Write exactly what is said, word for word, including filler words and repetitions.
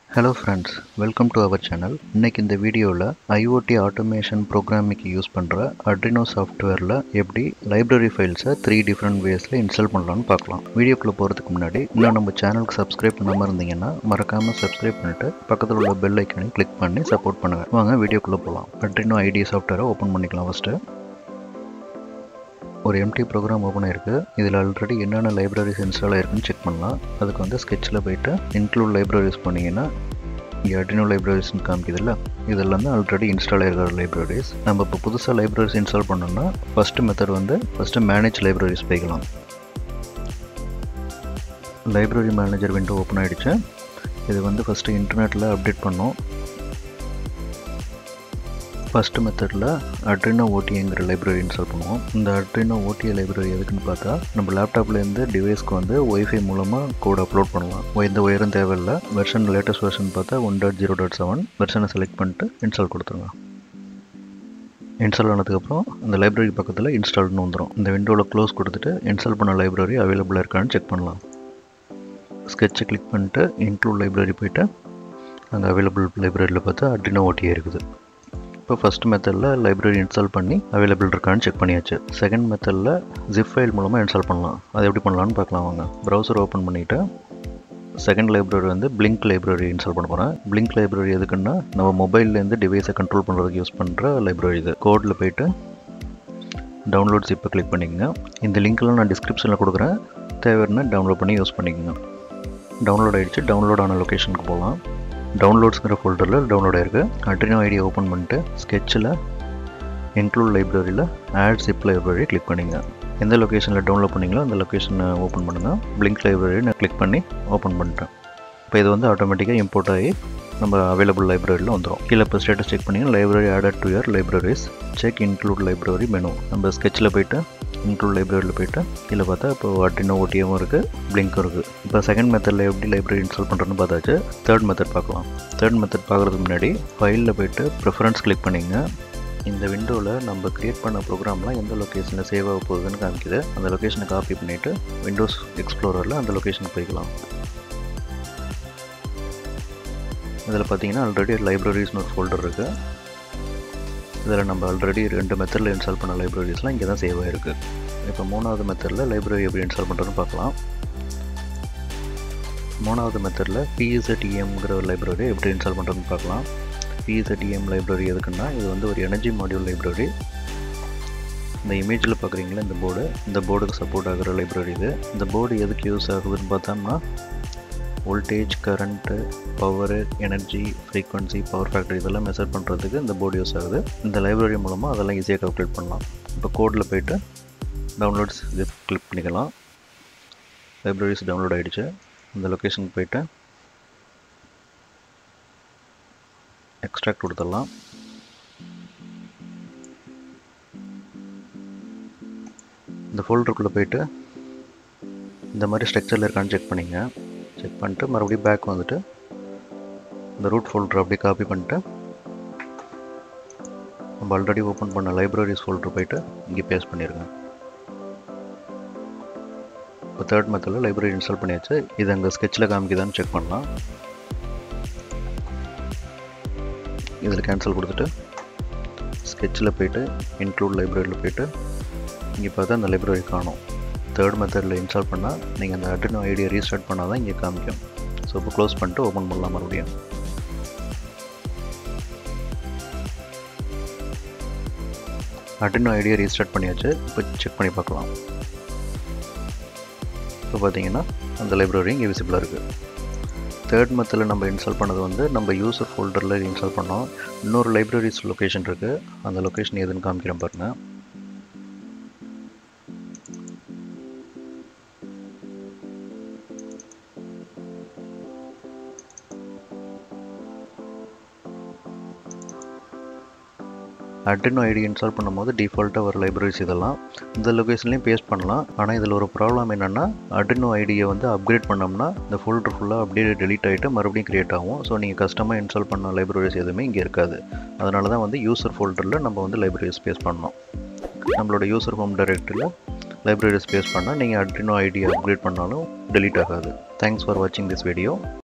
Hello friends, welcome to our channel. இன்னைக்கு இந்த வீடியோல IoT automation programming யூஸ் பண்ற Arduino softwareல எப்படி library files-அ three different waysல இன்ஸ்டால் பண்ணலாம்னு பார்க்கலாம். வீடியோக்குள்ள போறதுக்கு முன்னாடி இன்னும் நம்ம சேனலுக்கு subscribe பண்ணாம இருந்தீங்கன்னா மறக்காம subscribe பண்ணிட்டு பக்கத்துல உள்ள bell icon-ஐ click பண்ணி சப்போர்ட் பண்ணுங்க. வாங்க வீடியோக்குள்ள போலாம். Arduino I D E software-ஐ ஓபன் பண்ணிக்கலாம் ஃபர்ஸ்ட். ஒரு empty program ஓபன் ஆயிருக்கு. இதில் ஆல்ரெடி என்னென்ன லைப்ரரிஸ் இன்ஸ்டால் ஆயிருக்குன்னு செக் பண்ணலாம். அதுக்கு வந்து ஸ்கெட்சில் போயிட்டு இன்க்ளூட் லைப்ரரிஸ் பண்ணிங்கன்னா இங்கே Arduino லைப்ரரிஸ்னு காமிக்குதுல்ல, இதெல்லாம் தான் ஆல்ரெடி இன்ஸ்டால் ஆகிருக்கிற லைப்ரரிஸ். நம்ம இப்போ புதுசாக லைப்ரரிஸ் இன்ஸ்டால் பண்ணோம்னா ஃபஸ்ட்டு மெத்தட் வந்து ஃபஸ்ட்டு மேனேஜ் லைப்ரரிஸ் போய்க்கலாம். லைப்ரரி மேனேஜர் விண்டோ ஓப்பன் ஆகிடுச்சு. இது வந்து ஃபஸ்ட்டு இன்டர்நெட்டில் அப்டேட் பண்ணோம். ஃபஸ்ட்டு மெத்தடில் Arduino O T ஏங்கிற லைப்ரரி இன்ஸ்டால் பண்ணுவோம். இந்த Arduino O T லைப்ரரி எதுக்குன்னு பார்த்தா நம்ம லேப்டாப்லேருந்து டிவைஸ்க்கு வந்து ஒய்ஃபை மூலமாக கோட் அப்லோட் பண்ணலாம். எந்த ஒயரும் தேவையில்லை. வெர்ஷன் லேட்டஸ்ட் வெர்ஷன் பார்த்தா one dot zero dot seven வெர்ஷனை செலக்ட் பண்ணிட்டு இன்ஸ்டால் கொடுத்துருங்க. இன்ஸ்டால் ஆனதுக்கப்புறம் இந்த லைப்ரரி பக்கத்தில் இன்ஸ்டால்னு வந்துடும். இந்த விண்டோவில் க்ளோஸ் கொடுத்துட்டு இன்ஸ்டால் பண்ண லைப்ரரி அவைலபிளாக இருக்கான்னு செக் பண்ணலாம். ஸ்கெட்சை கிளிக் பண்ணிட்டு இன்க்ளூட் லைப்ரரி போய்ட்டு அங்கே அவைலபிள் லைப்ரரியில் பார்த்தா Arduino O T இருக்குது. இப்போ ஃபஸ்ட் மெத்தடில் லைப்ரரி இன்ஸ்டால் பண்ணி அவைலபிள் இருக்கான்னு செக் பண்ணியாச்சு. செகண்ட் மெத்தடில் ஜிப் ஃபைல் மூலமாக இன்ஸ்டால் பண்ணலாம். அது எப்படி பண்ணலான்னு பார்க்கலாம் வாங்க. ப்ரௌசர் ஓப்பன் பண்ணிவிட்டு செகண்ட் லைப்ரரி வந்து Blynk லைப்ரரி இன்ஸ்டால் பண்ண போகிறேன். Blynk லைப்ரரி எதுக்குன்னா நம்ம மொபைல்லேருந்து டிவைஸை கண்ட்ரோல் பண்ணுறதுக்கு யூஸ் பண்ணுற லைப்ரரி இது. கோடில் போய்ட்டு டவுன்லோட் ஜிப்பை கிளிக் பண்ணிக்கோங்க. இந்த லிங்க்லாம் நான் டிஸ்கிரிப்ஷனில் கொடுக்குறேன். தேவைன்னா டவுன்லோட் பண்ணி யூஸ் பண்ணிக்கோங்க. டவுன்லோட் ஆகிடுச்சு. டவுன்லோட் ஆன லொக்கேஷனுக்கு போகலாம். டவுன்லோட்ஸ்ங்கிற ஃபோல்டரில் டவுன்லோட் ஆயிருக்கு. Arduino I D E open பண்ணிட்டு ஸ்கெட்சில் இன்க்ளூட் லைப்ரரியில் ஆட் ஜிப் லைப்ரரி கிளிக் பண்ணிங்க. எந்த லொக்கேஷனில் டவுன்லோட் பண்ணிங்களோ அந்த லொக்கேஷனை ஓப்பன் பண்ணுங்கள். Blynk லைப்ரரி நான் கிளிக் பண்ணி ஓப்பன் பண்ணிட்டேன். இப்போ இது வந்து ஆட்டோமேட்டிக்காக இம்போர்ட் ஆகி நம்ம அவைலபிள் லைப்ரரியில் வந்துடும். கீழே இப்போ ஸ்டேட்டஸ் செக் பண்ணிங்கன்னா library added to your libraries check include library menu. நம்ம ஸ்கெட்சில் போய்ட்டு இன்க்ளூட் லைப்ரரியில் போய்ட்டு கீழே பார்த்தா இப்போ Arduino O T இருக்குது, Blynk இருக்குது. இப்போ செகண்ட் மெத்தடில் எப்படி லைப்ரரி இன்ஸ்டால் பண்ணுறதுன்னு பார்த்தாச்சு. தேர்ட் மெத்தட் பார்க்கலாம். தேர்ட் மெத்தட் பார்க்குறதுக்கு முன்னாடி ஃபைலில் போய்ட்டு ப்ரிஃபரன்ஸ் கிளிக் பண்ணிங்க. இந்த விண்டோவில் நம்ம க்ரியேட் பண்ண ப்ரோக்ராம்லாம் எந்த லொக்கேஷனில் சேவ் ஆக போகுதுன்னு காமிக்குது. அந்த லொக்கேஷனை காப்பி பண்ணிவிட்டு விண்டோஸ் எக்ஸ்ப்ளோரரில் அந்த லொக்கேஷனுக்கு போய்க்கலாம். இதில் பார்த்தீங்கன்னா ஆல்ரெடி லைப்ரரிஸ்னு ஒரு ஃபோல்டர் இருக்குது. இதில் நம்ம ஆல்ரெடி ரெண்டு மெத்தடில் இன்ஸ்டால் பண்ண லைப்ரரிஸ்லாம் இங்கே தான் சேவ் ஆகிருக்கு. இப்போ மூணாவது மெத்தடில் லைப்ரரி எப்படி இன்ஸ்டால் பண்ணுறதுன்னு பார்க்கலாம். மூணாவது மெத்தடில் P Z E M-ங்கிற ஒரு லைப்ரரி எப்படி இன்ஸ்டால் பண்ணுறதுன்னு பார்க்கலாம். P Z E M library எதுக்குன்னா இது வந்து ஒரு எனர்ஜி மாடியூல் லைப்ரரி. இந்த இமேஜில் பார்க்குறீங்களா இந்த போர்டு, இந்த போர்டுக்கு சப்போர்ட் ஆகிற லைப்ரரி இது. இந்த போர்டு எதுக்கு யூஸ் ஆகுதுன்னு பார்த்தோம்னா voltage, current, power, energy, frequency, power factor இதெல்லாம் மெஷர் பண்ணுறதுக்கு இந்த போர்டு யூஸ் ஆகுது. இந்த லைப்ரரி மூலமாக அதெல்லாம் ஈஸியாக கால்குலேட் பண்ணலாம். இப்போ கோடில் போய்ட்டு டவுன்லோட்ஸ் இது கிளிக் பண்ணிக்கலாம். லைப்ரரிஸ் டவுன்லோட் ஆகிடுச்சு. இந்த லொக்கேஷனுக்கு போய்ட்டு எக்ஸ்ட்ராக்ட் கொடுத்துடலாம். இந்த ஃபோல்டருக்குள்ளே போய்ட்டு இந்த மாதிரி ஸ்ட்ரக்சரில் இருக்கான்னு செக் பண்ணிங்க. செக் பண்ணிட்டு மறுபடியும் பேக் வந்துட்டு இந்த ரூட் ஃபோல்டர் அப்படியே காப்பி பண்ணிட்டு நம்ம ஆல்ரெடி ஓப்பன் பண்ண லைப்ரரிஸ் ஃபோல்டர் போய்ட்டு இங்கே பேஸ்ட் பண்ணிடுங்க. இப்போ தேர்ட் மெத்தடில் லைப்ரரி இன்ஸ்டால் பண்ணியாச்சு. இது அங்கே ஸ்கெட்சில் காமிக்குதான்னு செக் பண்ணலாம். இதில் கேன்சல் கொடுத்துட்டு ஸ்கெட்சில் போய்ட்டு இன்க்ளூட் லைப்ரரியில் போய்ட்டு இங்கே பார்த்தா அந்த லைப்ரரி காணும். தேர்ட் மெத்தடில் இன்ஸ்டால் பண்ணால் நீங்கள் அந்த Arduino I D E restart பண்ணால் தான் இங்கே காமிக்கும். ஸோ இப்போ க்ளோஸ் பண்ணிட்டு ஓப்பன் பண்ணலாம் மறுபடியும். Arduino I D E restart பண்ணியாச்சு. இப்போ செக் பண்ணி பார்க்கலாம். இப்போ பார்த்தீங்கன்னா அந்த லைப்ரரி இங்கே விசிபிளாக இருக்குது. தேர்ட் மெத்தடில் நம்ம இன்ஸ்டால் பண்ணது வந்து நம்ம யூசர் ஃபோல்டரில் இன்ஸ்டால் பண்ணோம். இன்னொரு லைப்ரரிஸ் லொக்கேஷன் இருக்குது. அந்த லொக்கேஷன் எதுன்னு காமிக்கிறேன் பாருங்கள். Arduino I D E install பண்ணும்போது டிஃபால்ட்டாக வர லைப்ரரிஸ் இதெல்லாம் இந்த லொக்கேஷன்லேயும் பேஸ்ட் பண்ணலாம். ஆனால் இதில் ஒரு ப்ராப்ளம் என்னென்னா Arduino I D E வந்து அப்கிரேட் பண்ணோம்னா இந்த ஃபோல்டர் ஃபுல்லாக அப்படியே டெலீட் ஆகிட்டு மறுபடியும் க்ரியேட் ஆகும். ஸோ நீங்கள் கஸ்டமாக இன்ஸ்டால் பண்ண லைப்ரரிஸ் எதுவுமே இங்கே இருக்காது. அதனால தான் வந்து யூசர் ஃபோல்டரில் நம்ம வந்து லைப்ரரிஸ் பேஸ்ட் பண்ணோம். நம்மளோட யூசர் ஹோம் டைரக்டரியில் லைப்ரரிஸ் பேஸ்ட் பண்ணால் நீங்கள் Arduino I D E upgrade பண்ணாலும் டெலீட் ஆகாது. தேங்க்ஸ் ஃபார் வாட்சிங் திஸ் வீடியோ.